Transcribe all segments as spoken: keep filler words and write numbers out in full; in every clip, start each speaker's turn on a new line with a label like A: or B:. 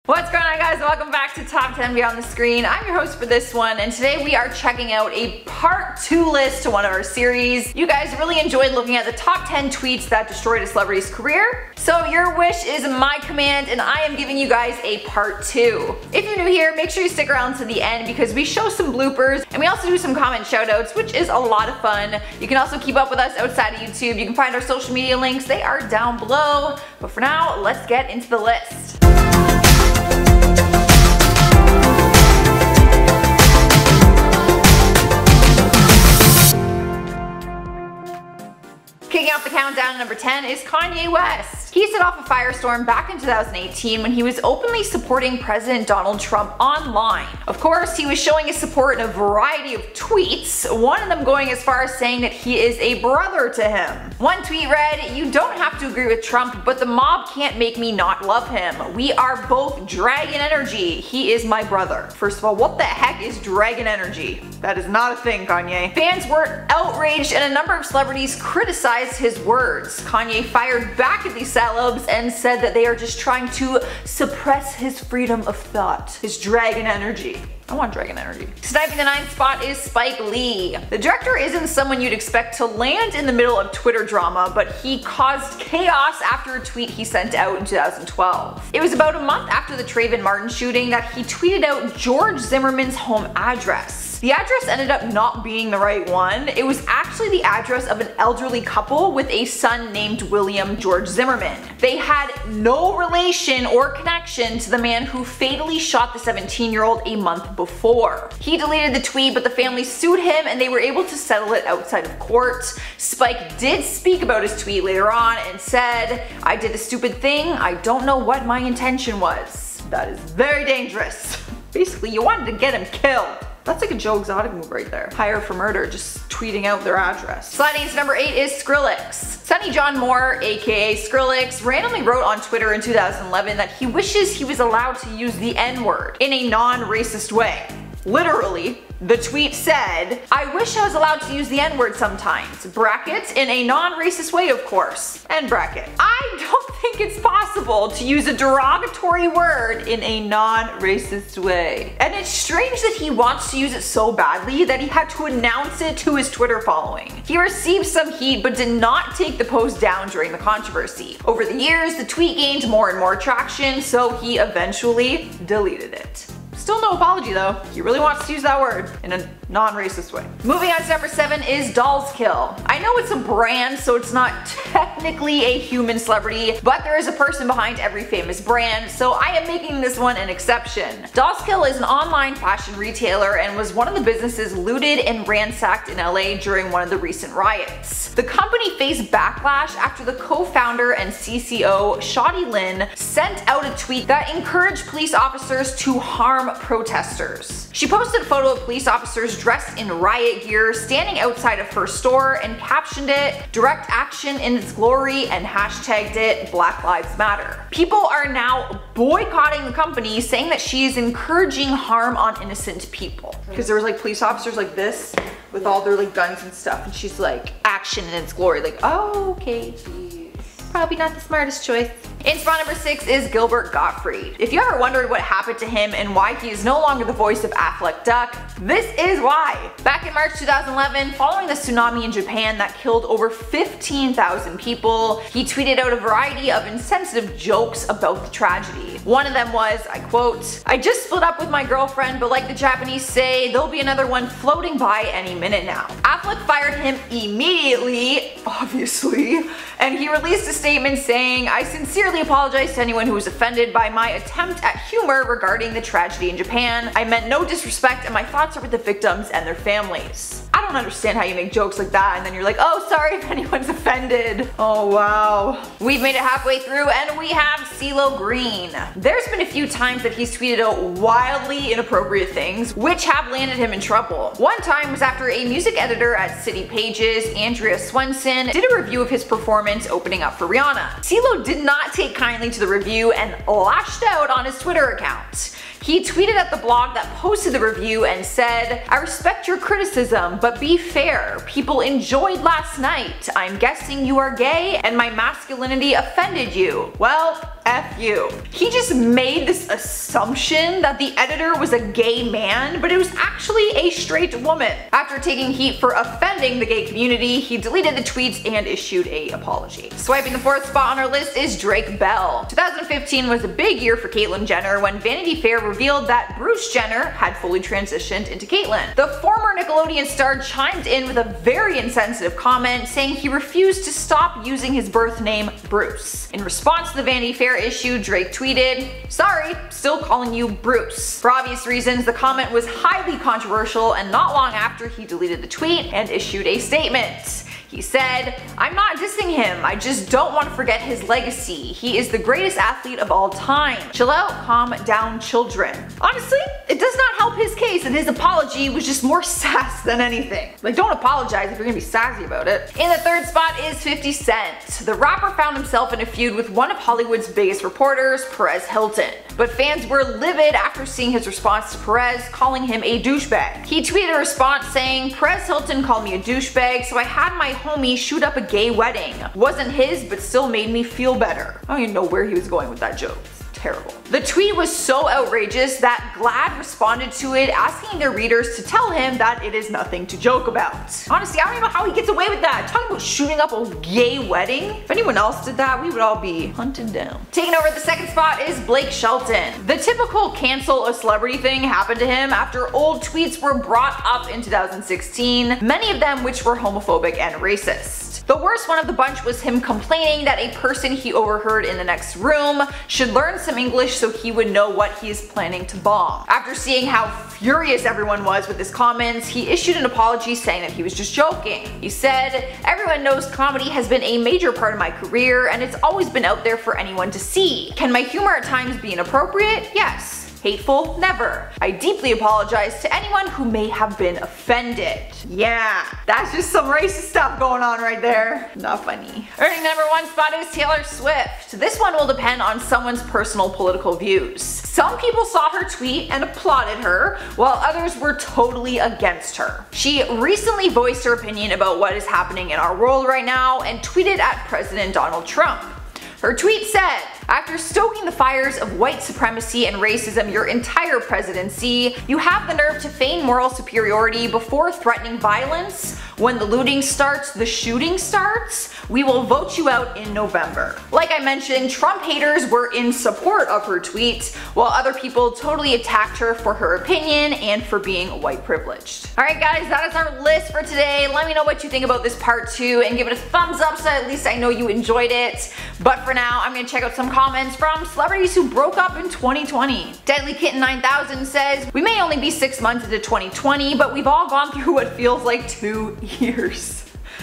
A: What's going on, guys? Welcome back to Top ten Beyond the Screen. I'm your host for this one, and today we are checking out a part two list to one of our series. You guys really enjoyed looking at the top ten tweets that destroyed a celebrity's career. So your wish is my command, and I am giving you guys a part two. If you're new here, make sure you stick around to the end because we show some bloopers, and we also do some comment shoutouts, which is a lot of fun. You can also keep up with us outside of YouTube. You can find our social media links. They are down below. But for now, let's get into the list. Kicking off the countdown at number ten is Kanye West. He set off a firestorm back in two thousand eighteen when he was openly supporting President Donald Trump online. Of course, he was showing his support in a variety of tweets, one of them going as far as saying that he is a brother to him. One tweet read, "You don't have to agree with Trump, but the mob can't make me not love him. We are both dragon energy. He is my brother." First of all, what the heck is dragon energy? That is not a thing, Kanye. Fans were outraged and a number of celebrities criticized his words. Kanye fired back at these celebs and said that they are just trying to suppress his freedom of thought, his dragon energy. I want dragon energy. Sniping the ninth spot is Spike Lee. The director isn't someone you'd expect to land in the middle of Twitter drama, but he caused chaos after a tweet he sent out in two thousand twelve. It was about a month after the Trayvon Martin shooting that he tweeted out George Zimmerman's home address. The address ended up not being the right one. It was actually the address of an elderly couple with a son named William George Zimmerman. They had no relation or connection to the man who fatally shot the seventeen year old a month before. He deleted the tweet, but the family sued him and they were able to settle it outside of court. Spike did speak about his tweet later on and said, "I did a stupid thing. I don't know what my intention was." That is very dangerous. Basically, you wanted to get him killed. That's like a Joe Exotic move right there. Hire for murder, just tweeting out their address. Sliding into number eight is Skrillex. Sonny John Moore, aka Skrillex, randomly wrote on Twitter in two thousand eleven that he wishes he was allowed to use the N-word in a non-racist way. Literally, the tweet said, "I wish I was allowed to use the N-word sometimes, bracket, in a non-racist way of course, end bracket." I don't think it's possible to use a derogatory word in a non-racist way. And it's strange that he wants to use it so badly that he had to announce it to his Twitter following. He received some heat but did not take the post down during the controversy. Over the years, the tweet gained more and more traction, so he eventually deleted it. Still no apology though. He really wants to use that word in a non-racist way. Moving on to number seven is Dollskill. I know it's a brand, so it's not technically a human celebrity, but there is a person behind every famous brand, so I am making this one an exception. Dollskill is an online fashion retailer and was one of the businesses looted and ransacked in L A during one of the recent riots. The company faced backlash after the co-founder and C C O, Shadi Lin, sent out a tweet that encouraged police officers to harm protesters. She posted a photo of police officers dressed in riot gear standing outside of her store and captioned it "Direct Action in its Glory" and hashtagged it Black Lives Matter. People are now boycotting the company, saying that she is encouraging harm on innocent people. Because there was like police officers like this with all their like guns and stuff, and she's like, "Action in its glory." Like, oh, okay. Probably not the smartest choice. In spot number six is Gilbert Gottfried. If you ever wondered what happened to him and why he is no longer the voice of Affleck Duck, this is why. Back in March two thousand eleven, following the tsunami in Japan that killed over fifteen thousand people, he tweeted out a variety of insensitive jokes about the tragedy. One of them was, I quote, "I just split up with my girlfriend, but like the Japanese say, there'll be another one floating by any minute now." Affleck fired him immediately, obviously, and he released a statement saying, "I sincerely apologize to anyone who was offended by my attempt at humor regarding the tragedy in Japan. I meant no disrespect and my thoughts are with the victims and their families." I don't understand how you make jokes like that and then you're like, "Oh, sorry if anyone's offended." Oh wow. We've made it halfway through and we have CeeLo Green. There's been a few times that he's tweeted out wildly inappropriate things, which have landed him in trouble. One time was after a music editor at City Pages, Andrea Swenson, did a review of his performance opening up for Rihanna. CeeLo did not take kindly to the review and lashed out on his Twitter account. He tweeted at the blog that posted the review and said, "I respect your criticism, but be fair. People enjoyed last night. I'm guessing you are gay and my masculinity offended you. Well, F you. He just made this assumption that the editor was a gay man, but it was actually a straight woman. After taking heat for offending the gay community, he deleted the tweets and issued a apology. Swiping the fourth spot on our list is Drake Bell. two thousand fifteen was a big year for Caitlyn Jenner when Vanity Fair revealed that Bruce Jenner had fully transitioned into Caitlyn. The former Nickelodeon star chimed in with a very insensitive comment saying he refused to stop using his birth name Bruce. In response to the Vanity Fair issue, Drake tweeted, "Sorry, still calling you Bruce." For obvious reasons, the comment was highly controversial, and not long after he deleted the tweet and issued a statement. He said, "I'm not dissing him, I just don't want to forget his legacy. He is the greatest athlete of all time. Chill out, calm down, children." Honestly, it does not help his case, and his apology was just more sass than anything. Like, don't apologize if you're gonna be sassy about it. In the third spot is fifty Cent. The rapper found himself in a feud with one of Hollywood's biggest reporters, Perez Hilton. But fans were livid after seeing his response to Perez, calling him a douchebag. He tweeted a response saying, "Perez Hilton called me a douchebag, so I had my homie shoot up a gay wedding. Wasn't his, but still made me feel better." I don't even know where he was going with that joke. Terrible. The tweet was so outrageous that GLAAD responded to it, asking their readers to tell him that it is nothing to joke about. Honestly, I don't even know how he gets away with that. Talking about shooting up a gay wedding. If anyone else did that, we would all be hunted down. Taking over the second spot is Blake Shelton. The typical cancel a celebrity thing happened to him after old tweets were brought up in two thousand sixteen, many of them which were homophobic and racist. The worst one of the bunch was him complaining that a person he overheard in the next room should learn some English so he would know what he is planning to bomb. After seeing how furious everyone was with his comments, he issued an apology saying that he was just joking. He said, "Everyone knows comedy has been a major part of my career and it's always been out there for anyone to see. Can my humor at times be inappropriate? Yes. Hateful? Never. I deeply apologize to anyone who may have been offended." Yeah, that's just some racist stuff going on right there. Not funny. Earning number one spot is Taylor Swift. This one will depend on someone's personal political views. Some people saw her tweet and applauded her, while others were totally against her. She recently voiced her opinion about what is happening in our world right now and tweeted at President Donald Trump. Her tweet said, "After stoking the fires of white supremacy and racism your entire presidency, you have the nerve to feign moral superiority before threatening violence. When the looting starts, the shooting starts. We will vote you out in November." Like I mentioned, Trump haters were in support of her tweet, while other people totally attacked her for her opinion and for being white privileged. Alright guys, that is our list for today. Let me know what you think about this part two and give it a thumbs up so at least I know you enjoyed it. But for now, I'm gonna check out some comments from celebrities who broke up in twenty twenty. Deadly Kitten nine thousand says, "We may only be six months into twenty twenty, but we've all gone through what feels like two years.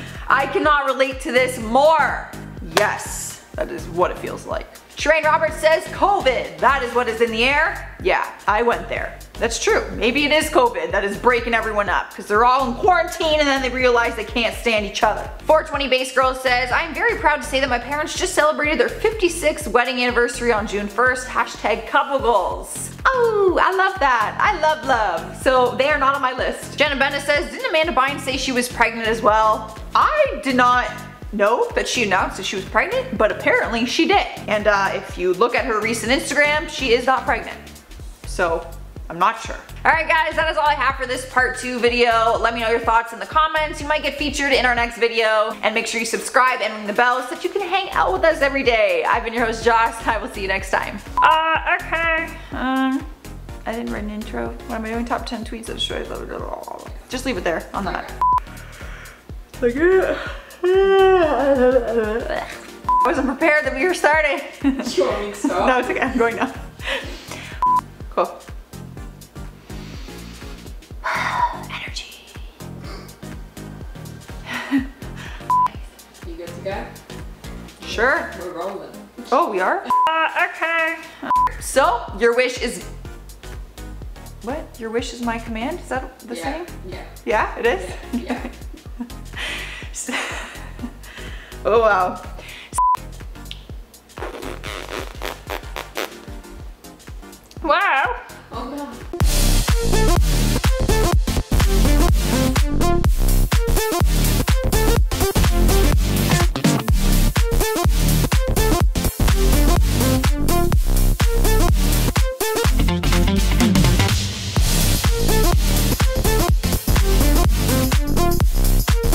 A: I cannot relate to this more." Yes, that is what it feels like. Shireen Roberts says, "COVID, that is what is in the air." Yeah, I went there. That's true. Maybe it is COVID that is breaking everyone up because they're all in quarantine and then they realize they can't stand each other. four twenty Base Girl says, "I am very proud to say that my parents just celebrated their fifty-sixth wedding anniversary on June first. Hashtag couple goals." Oh, I love that. I love love. So they are not on my list. Jenna Bennett says, "Didn't Amanda Bynes say she was pregnant as well?" I did not know that she announced that she was pregnant, but apparently she did. And uh, if you look at her recent Instagram, she is not pregnant. So I'm not sure. Alright guys, that is all I have for this part two video. Let me know your thoughts in the comments. You might get featured in our next video. And make sure you subscribe and ring the bell so that you can hang out with us every day. I've been your host Joss. I will see you next time. Uh, okay. Um, I didn't write an intro. What am I doing? Top ten tweets that destroyed. Just leave it there on that. Like it. I wasn't prepared that we were starting.
B: Do you want me to stop?
A: No, it's okay. I'm going now. Cool. Energy.
B: You good to go?
A: Sure.
B: We're rolling.
A: Oh, we are? Uh, okay. So, your wish is... What? Your wish is my command? Is that the
B: yeah.
A: same?
B: Yeah.
A: Yeah, it is?
B: Yeah. yeah.
A: Oh, wow. Wow.